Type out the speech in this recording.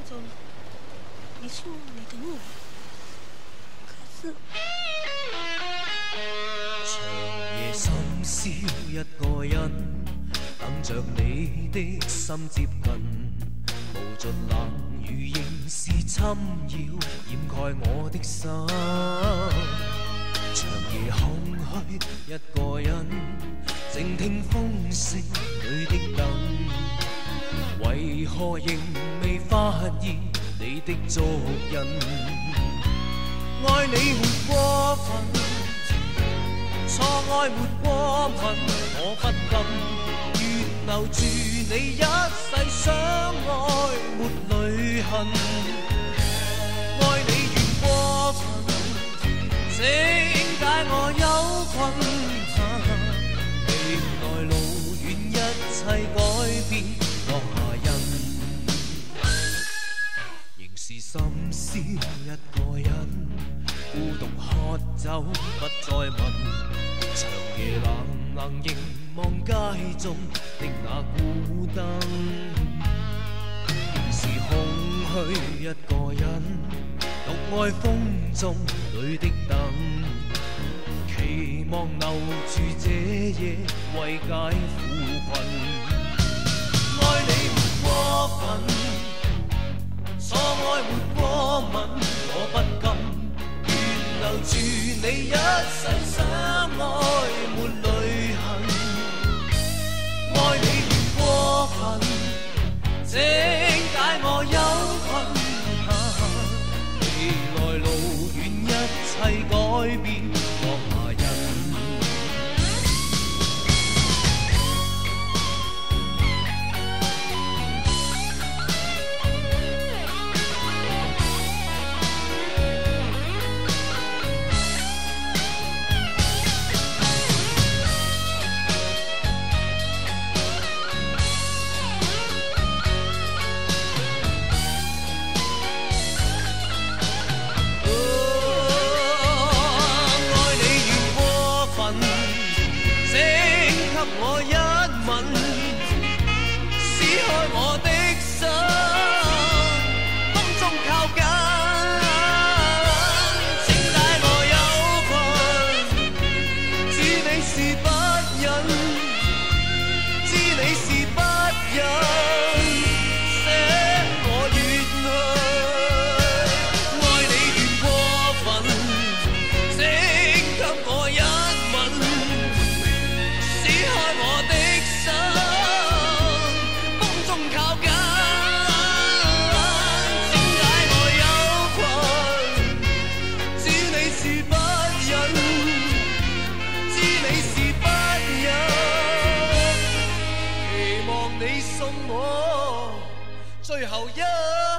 走了。你说你等我，可是长夜深宵，一个人等着你的心接近，无尽冷雨仍是侵扰，掩盖我的心。长夜空虚，一个人静听风声里的等，为何仍未发现你的足印？爱你没过分，错爱没过问，我不禁愿留住你一世相爱没泪痕。爱你越过分，请解我忧困。未来路远，一切改变落下印，仍是深宵一个人，孤独喝酒不再问，长夜冷冷凝望街中的那孤灯，仍是空虚一个人，独爱风中里的等，期望留住这夜慰解苦困。爱你没过分，错爱没过问，我不禁愿留住你一世相爱没泪痕。爱你越过分，请解我忧困。未来路远，一切改变落下印。我一吻，撕开我的心，风中靠紧，请解我忧困。知你是不忍，知你是不忍，捨我遠去。愛你越過分，請給我一吻。撕開我的心，風中靠緊，請解我憂困。知你是不忍，知你是不忍，期望你送我最後一